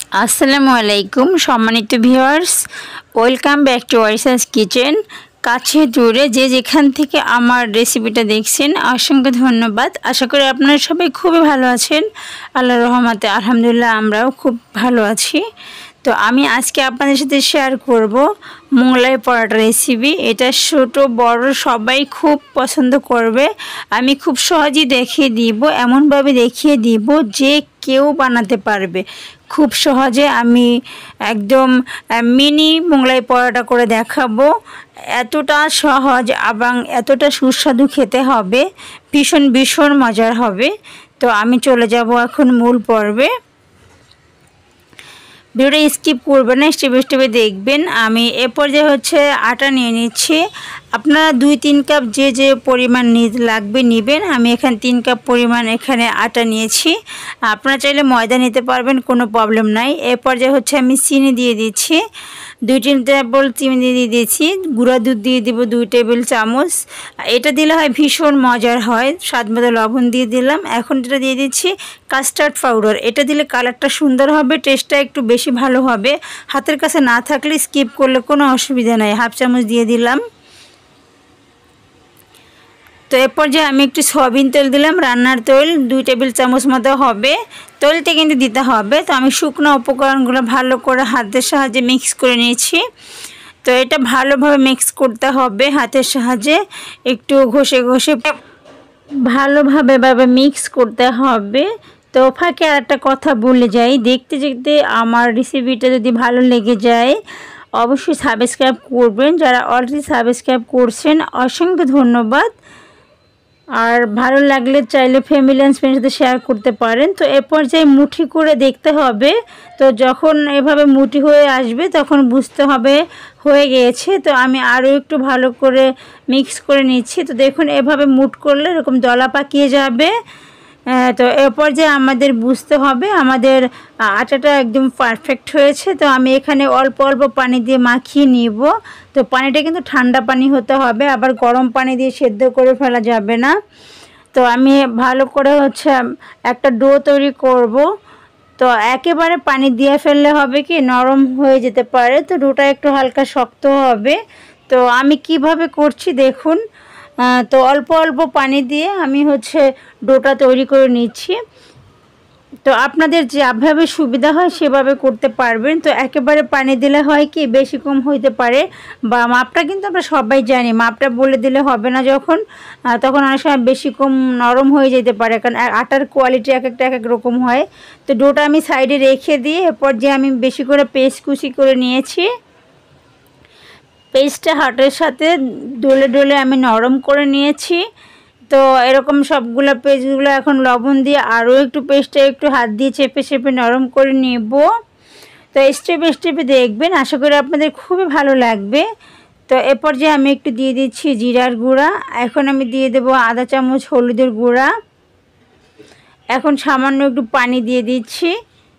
আসসালামু আলাইকুম সম্মানিত viewers, welcome back to Warisa's kitchen. কাছে দূরে যে যেখান থেকে আমার রেসিপিটা দেখছেন অসংখ্য ধন্যবাদ। আশা করি আপনারা সবাই খুবই ভালো আছেন। আল্লাহর রহমতে আলহামদুলিল্লাহ আমরাও খুব ভালো আছি। তো আমি আজকে আপনাদের সাথে শেয়ার করব মোগলাই পরোটা রেসিপি। এটা ছোট বড় সবাই খুব পছন্দ করবে। আমি খুব সহজেই দেখিয়ে দিব, এমনভাবে দেখিয়ে দিব যে কেউ বানাতে পারবে খুব সহজে। আমি একদম মিনি মোগলাই পরোটা করে দেখাবো। এতটা সহজ এবং এতটা সুস্বাদু খেতে হবে, ভীষণ ভীষণ মজার হবে। তো আমি চলে যাব এখন মূল পর্বে। ভিডিওটা স্কিপ করবেন না, স্টেপে স্টেপে দেখবেন। আমি এ পর্যায়ে আটা নিয়ে নিচ্ছি। আপনারা 2-3 কাপ যে পরিমাণ লাগবে নেবেন। আমি এখানে 3 কাপ পরিমাণ এখানে আটা নিয়েছি। আপনারা চাইলে ময়দা নিতে পারবেন, কোনো প্রবলেম নাই। এ পর্যায়ে আমি চিনি দিয়ে দিচ্ছি, 2 টেবিল চিনি দিয়ে দিয়েছি। গুঁড়া দুধ দিয়ে দিব 2 টেবিল চামচ। এটা দিলে হয় ভীষণ মজার হয়। স্বাদ মতো লবণ দিয়ে দিলাম। এখন যেটা দিয়ে দিচ্ছি কাস্টার্ড পাউডার। এটা দিলে কালারটা সুন্দর হবে, টেস্টটা একটু বেশি ভালো হবে। হাতের কাছে না থাকলে স্কিপ করলে কোনো অসুবিধা নাই। 1/2 চামচ দিয়ে দিলাম। তো এরপর যে আমি একটু সয়াবিন তেল দিলাম, রান্নার তেল 2 টেবিল চামচ মতো হবে। তেলটা কিন্তু দিতে হবে। তো আমি শুকনো উপকরণগুলো ভালো করে হাতের সাহায্যে মিক্স করে নিয়েছি। তো এটা ভালোভাবে মিক্স করতে হবে হাতের সাহায্যে, একটু ঘষে ঘষে ভালোভাবে মিক্স করতে হবে। তো ফাঁকে আরেকটা কথা বলে যাই, দেখতে দেখতে আমার রেসিপিটা যদি ভালো লেগে যায় অবশ্যই সাবস্ক্রাইব করবেন। যারা অলরেডি সাবস্ক্রাইব করছেন অসংখ্য ধন্যবাদ। আর ভালো লাগলে চাইলে ফ্যামিলি অ্যান্ড ফ্রেন্ডের সাথে শেয়ার করতে পারেন। তো এ পর্যায়ে মুঠি করে দেখতে হবে। তো যখন এভাবে মুঠি হয়ে আসবে তখন বুঝতে হবে হয়ে গিয়েছে। তো আমি আরও একটু ভালো করে মিক্স করে নিচ্ছি। তো দেখুন এভাবে মুঠ করলে এরকম দলা পাকিয়ে যাবে। তো এরপর যে আমাদের বুঝতে হবে আমাদের আটাটা একদম পারফেক্ট হয়েছে। তো আমি এখানে অল্প অল্প পানি দিয়ে মাখিয়ে নিব। তো পানিটা কিন্তু ঠান্ডা পানি হতে হবে, আবার গরম পানি দিয়ে সেদ্ধ করে ফেলা যাবে না। তো আমি ভালো করে একটা ডো তৈরি করব। তো একেবারে পানি দিয়ে ফেললে হবে কি নরম হয়ে যেতে পারে। তো ডোটা একটু হালকা শক্ত হবে। তো আমি কিভাবে করছি দেখুন। তো অল্প অল্প পানি দিয়ে আমি ডোটা তৈরি করে নিচ্ছি। তো আপনাদের যেভাবে সুবিধা হয় সেভাবে করতে পারবেন। তো একেবারে পানি দিলে হয় কি বেশি কম হইতে পারে, বা মাপটা কিন্তু আমরা সবাই জানি, মাপটা বলে দিলে হবে না তখন অনেক সময় বেশি কম নরম হয়ে যেতে পারে, কারণ আটার কোয়ালিটি এক এক রকম হয়। তো ডোটা আমি সাইডে রেখে দিয়ে এরপর যে আমি বেশি করে পেস্ট কুচি করে নিয়েছি। পেস্টটা হাতের সাথে ডলে ডলে আমি নরম করে নিয়েছি। তো এরকম সবগুলো পেস্টগুলো এখন লবণ দিয়ে আরও একটু পেস্টটা একটু হাত দিয়ে চেপে চেপে নরম করে নেব। তো স্টেপে স্টেপে দেখবেন, আশা করি আপনাদের খুবই ভালো লাগবে। তো এরপর যে আমি একটু দিয়ে দিচ্ছি জিরার গুঁড়া। এখন আমি দিয়ে দেবো আধা চামচ হলুদের গুঁড়া। এখন সামান্য একটু পানি দিয়ে দিচ্ছি,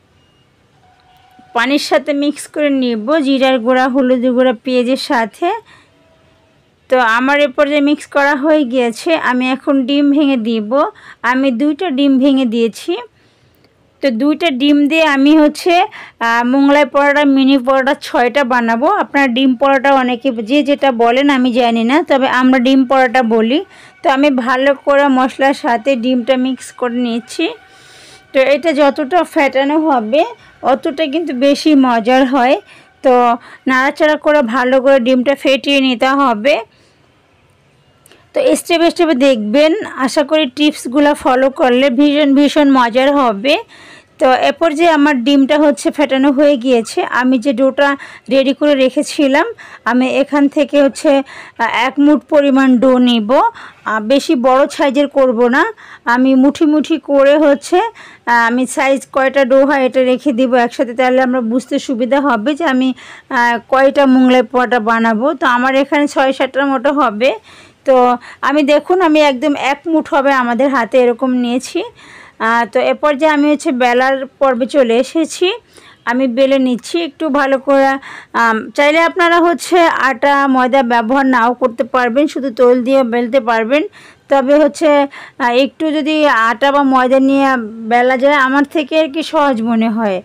পানির সাথে মিক্স করে নেব জিরার গুঁড়া হলুদের গুঁড়া পেঁয়াজের সাথে। তো আমার এ পর্যায়ে মিক্স করা হয়ে গিয়েছে। আমি এখন ডিম ভেঙে দিব। আমি 2টা ডিম ভেঙে দিয়েছি। তো 2টা ডিম দিয়ে আমি মোগলাই পরোটা মিনি পরোটা 6টা বানাবো। আপনারা ডিম পরোটা অনেকে যেটা বলেন আমি জানি না, তবে আমরা ডিম পরোটা বলি। তো আমি ভালো করে মশলার সাথে ডিমটা মিক্স করে নিচ্ছি। তো এটা যতটা ফ্যাটানো হবে অতটা কিন্তু বেশি মজার হয়। তো নাড়াচাড়া করে ভালো করে ডিমটা ফেটিয়ে নিতে হবে। তো স্টেপে স্টেপে দেখবেন, আশা করি টিপসগুলো ফলো করলে ভীষণ ভীষণ মজার হবে। তো এরপর যে আমার ডিমটা ফেটানো হয়ে গিয়েছে, আমি যে ডোটা রেডি করে রেখেছিলাম আমি এখান থেকে 1 মুঠ পরিমাণ ডো নিব। বেশি বড় সাইজের করব না, আমি মুঠি মুঠি করে আমি সাইজ কয়টা ডো হয় এটা রেখে দিব একসাথে, তাহলে আমরা বুঝতে সুবিধা হবে যে আমি কয়টা মোগলাই পরোটা বানাবো। তো আমার এখানে 6-7টার মতো হবে। তো আমি দেখুন আমি একদম 1 মুঠ হবে আমাদের হাতে এরকম নিয়েছি। তো এরপর যে আমি বেলার পর্বে চলে এসেছি। আমি বেলে নিচ্ছি একটু ভালো করে। চাইলে আপনারা আটা ময়দা ব্যবহার নাও করতে পারবেন, শুধু তেল দিয়ে বেলতে পারবেন। তবে একটু যদি আটা বা ময়দা নিয়ে বেলা যায় আমার থেকে আর কি সহজ মনে হয়।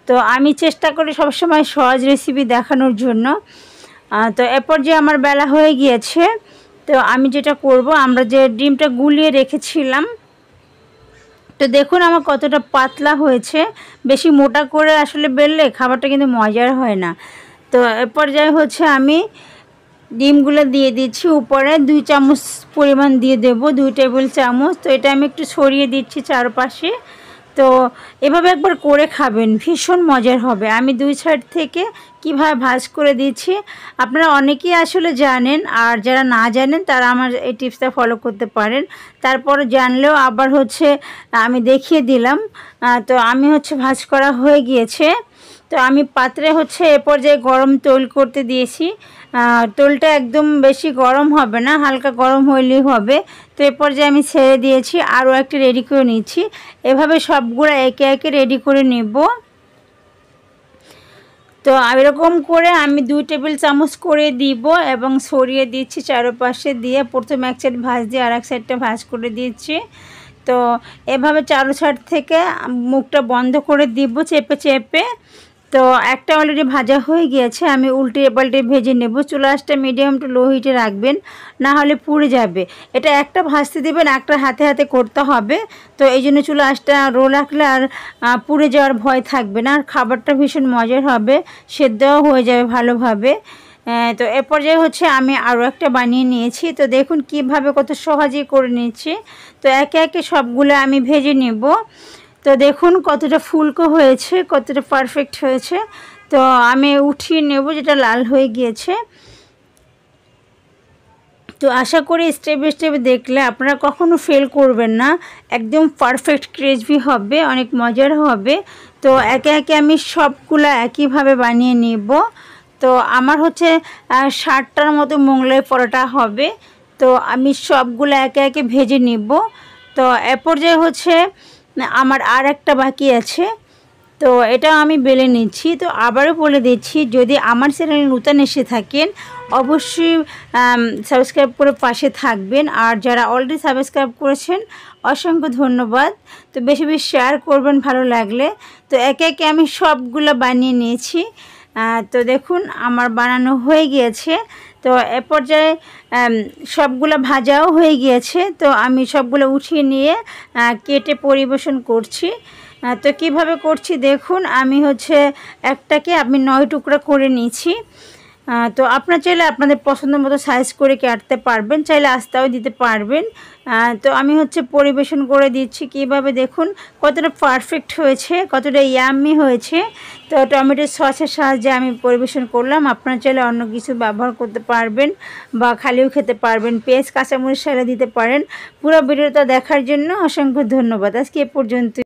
তো আমি চেষ্টা করি সবসময় সহজ রেসিপি দেখানোর জন্য। তো এরপর যে আমার বেলা হয়ে গিয়েছে, তো আমি যেটা করব, আমরা যে ডিমটা গুলিয়ে রেখেছিলাম, তো দেখুন আমার কতটা পাতলা হয়েছে। বেশি মোটা করে আসলে বেললে খাবারটা কিন্তু মজার হয় না। তো এরপর যাই হচ্ছে আমি ডিমগুলো দিয়ে দিচ্ছি, উপরে 2 চামচ পরিমাণ দিয়ে দেব, 2 টেবিল চামচ। তো এটা আমি একটু ছড়িয়ে দিচ্ছি চারপাশে। তো এভাবে একবার করে খাবেন, ভীষণ মজার হবে। আমি 2 সাইড থেকে কিভাবে ভাজ করে দিচ্ছি আপনারা অনেকেই আসলে জানেন, আর যারা না জানেন তারা আমার এই টিপসটা ফলো করতে পারেন। তারপর জানলেও আবার হচ্ছে আমি দেখিয়ে দিলাম। তো আমি হচ্ছে ভাজ করা হয়ে গিয়েছে। তো আমি পাত্রে হচ্ছে এ পর্যায়ে গরম তৈল করতে দিয়েছি। তৈলটা একদম বেশি গরম হবে না, হালকা গরম হইলেই হবে। তো এ পর্যায়ে আমি ছেড়ে দিয়েছি, আরও একটা রেডি করে নিচ্ছি। এভাবে সবগুলো একে একে রেডি করে নেব। তো এরকম করে আমি 2 টেবিল চামচ করে দিব এবং ছড়িয়ে দিচ্ছি চারপাশে দিয়ে। প্রথমে এক সাইড ভাজ দিয়ে আর এক সাইডটা ভাজ করে দিচ্ছি। তো এভাবে চারো সাইড থেকে মুখটা বন্ধ করে দিব চেপে চেপে। তো একটা অলরেডি ভাজা হয়ে গিয়েছে, আমি উল্টে পাল্টে ভেজে নেব। চুলা আঁচটা মিডিয়াম টু লো হিটে রাখবেন, না হলে পুড়ে যাবে। এটা একটা ভাজতে দেবেন, একটা হাতে হাতে করতে হবে। তো এই জন্য চুলা আঁচটা লো রাখলে আর পুড়ে যাওয়ার ভয় থাকবে না, আর খাবারটা ভীষণ মজার হবে, সেদ্ধও হয়ে যাবে ভালোভাবে। তো এ পর্যায়ে হচ্ছে আমি আরও একটা বানিয়ে নিয়েছি। তো দেখুন কিভাবে কত সহজেই করে নিচ্ছি। তো একে একে সবগুলো আমি ভেজে নেব। তো দেখুন কতটা ফুলকো হয়েছে, কতটা পারফেক্ট হয়েছে। তো আমি উঠিয়ে নেব যেটা লাল হয়ে গিয়েছে। তো আশা করি স্টেপ বাই স্টেপ দেখলে আপনারা কখনো ফেল করবেন না, একদম পারফেক্ট ক্রিসপি হবে, অনেক মজার হবে। তো একে একে আমি সবগুলো একইভাবে বানিয়ে নেব। তো আমার হচ্ছে 60টার মতো মোগলাই পরোটা হবে। তো আমি সবগুলো একে একে ভেজে নেব। তো এ পর্যায়ে হচ্ছে আমার আর একটা বাকি আছে, তো এটা আমি বেলে নিচ্ছি। তো আবারও বলে দিচ্ছি, যদি আমার চ্যানেলে নতুন এসে থাকেন অবশ্যই সাবস্ক্রাইব করে পাশে থাকবেন, আর যারা অলরেডি সাবস্ক্রাইব করেছেন অসংখ্য ধন্যবাদ। তো বেশি বেশি শেয়ার করবেন ভালো লাগলে। তো একে একে আমি সবগুলো বানিয়ে নিয়েছি। তো দেখুন আমার বানানো হয়ে গিয়েছে। তো এ পর্যায়ে সবগুলো ভাজাও হয়ে গিয়েছে। তো আমি সবগুলো উঠিয়ে নিয়ে কেটে পরিবেশন করছি। তো কিভাবে করছি দেখুন, আমি হচ্ছে একটাকে আমি 9 টুকরা করে নিয়েছি। তো আপনারা চাইলে আপনাদের পছন্দ মতো সাইজ করে কাটতে পারবেন, চাইলে আস্তাও দিতে পারবেন। তো আমি হচ্ছে পরিবেশন করে দিচ্ছি কিভাবে, দেখুন কতটা পারফেক্ট হয়েছে, কতটা ইয়াম্মি হয়েছে। তো টমেটো সসের সাহায্যে আমি পরিবেশন করলাম। আপনারা চাইলে অন্য কিছু ব্যবহার করতে পারবেন বা খালিও খেতে পারবেন, পেঁয়াজ কাঁচামরিচ সালা দিতে পারেন। পুরো ভিডিওটা দেখার জন্য অসংখ্য ধন্যবাদ। আজকে এ পর্যন্ত।